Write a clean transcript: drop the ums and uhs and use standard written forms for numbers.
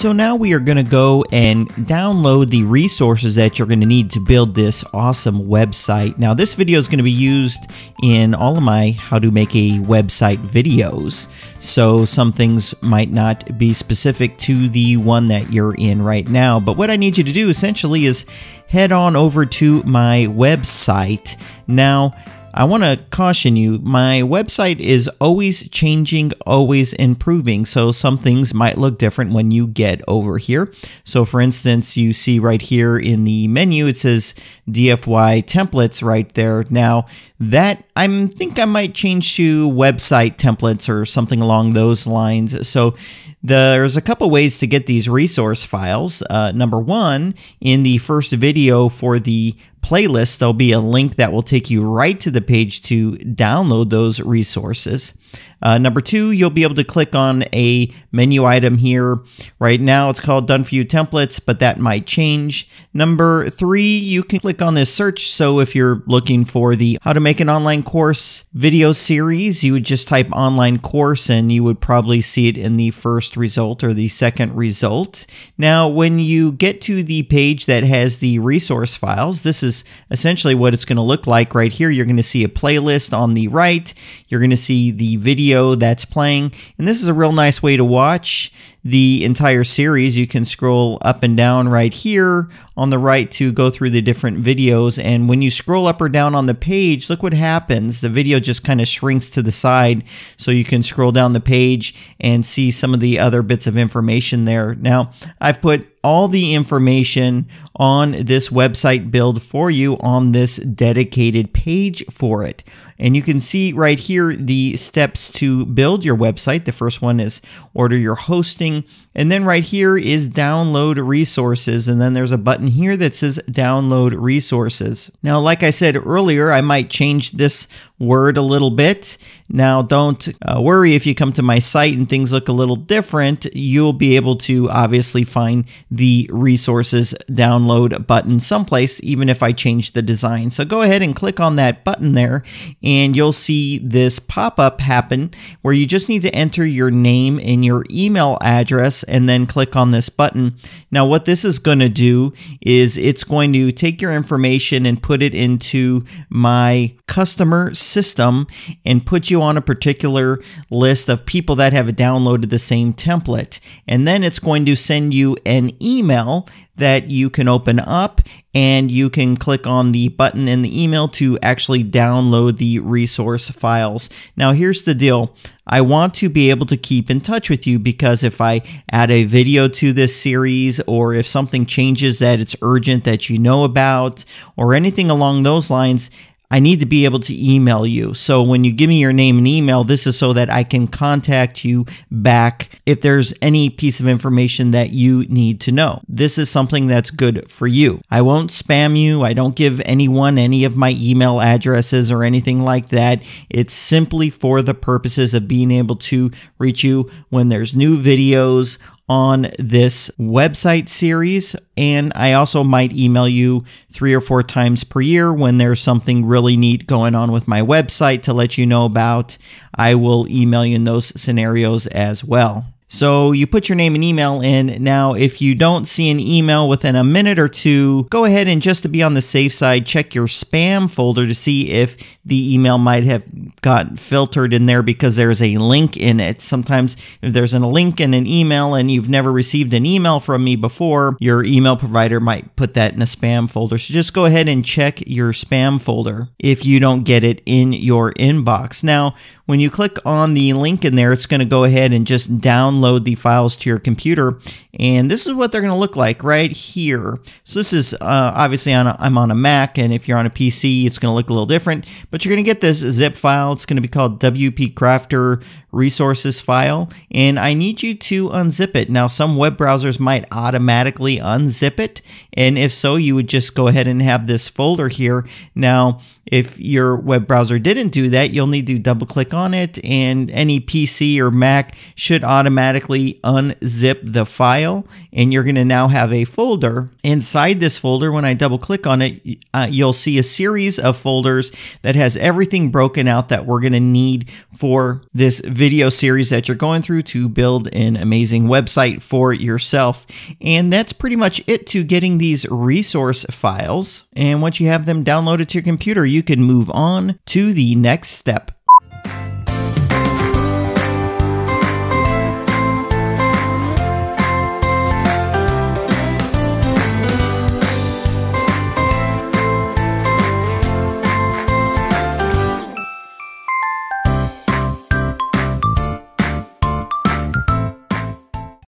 So now we are going to go and download the resources that you're going to need to build this awesome website. Now this video is going to be used in all of my how to make a website videos. So some things might not be specific to the one that you're in right now. But what I need you to do essentially is head on over to my website. Now, I want to caution you, my website is always changing, always improving, so some things might look different when you get over here. So for instance, you see right here in the menu, it says DFY templates right there. Now that I think I might change to website templates or something along those lines. So there's a couple ways to get these resource files. Number one, in the first video for the playlist, there'll be a link that will take you right to the page to download those resources. Number two, you'll be able to click on a menu item here. Right now it's called Done For You Templates, but that might change. Number three, you can click on this search. So if you're looking for the How to Make an Online Course video series, you would just type online course and you would probably see it in the first result or the second result. Now, when you get to the page that has the resource files, this is essentially what it's going to look like right here. You're going to see a playlist on the right. You're going to see the video that's playing, and this is a real nice way to watch the entire series. You can scroll up and down right here on the right to go through the different videos, and when you scroll up or down on the page, look what happens. The video just kind of shrinks to the side so you can scroll down the page and see some of the other bits of information there. Now, I've put all the information on this website build for you on this dedicated page for it. And you can see right here the steps to build your website. The first one is order your hosting. And then right here is download resources. And then there's a button here that says download resources. Now, like I said earlier, I might change this word a little bit. Now, don't worry if you come to my site and things look a little different. You'll be able to obviously find the resources download button someplace, even if I change the design. So go ahead and click on that button there, and you'll see this pop-up happen where you just need to enter your name and your email address and then click on this button. Now, what this is going to do is it's going to take your information and put it into my customer system and put you on a particular list of people that have downloaded the same template. And then it's going to send you an email that you can open up, and you can click on the button in the email to actually download the resource files. Now, here's the deal. I want to be able to keep in touch with you, because if I add a video to this series, or if something changes that it's urgent that you know about, or anything along those lines, I need to be able to email you. So when you give me your name and email, this is so that I can contact you back if there's any piece of information that you need to know. This is something that's good for you. I won't spam you. I don't give anyone any of my email addresses or anything like that. It's simply for the purposes of being able to reach you when there's new videos on this website series. And I also might email you 3 or 4 times per year when there's something really neat going on with my website to let you know about. I will email you in those scenarios as well. So you put your name and email in. Now, if you don't see an email within a minute or two, go ahead and, just to be on the safe side, check your spam folder to see if the email might have got filtered in there because there's a link in it. Sometimes if there's a link in an email and you've never received an email from me before, your email provider might put that in a spam folder. So just go ahead and check your spam folder if you don't get it in your inbox. Now, when you click on the link in there, it's going to go ahead and just download the files to your computer. And this is what they're going to look like right here. So this is obviously I'm on a Mac, and if you're on a PC, it's going to look a little different. But you're going to get this zip file. It's going to be called WPCrafter resources file, and I need you to unzip it. Now, some web browsers might automatically unzip it, and if so, you would just go ahead and have this folder here. Now, if your web browser didn't do that, you'll need to double click on it, and any PC or Mac should automatically automatically unzip the file, and you're going to now have a folder. Inside this folder, when I double click on it, you'll see a series of folders that has everything broken out that we're going to need for this video series that you're going through to build an amazing website for yourself. And that's pretty much it to getting these resource files. And once you have them downloaded to your computer, you can move on to the next step.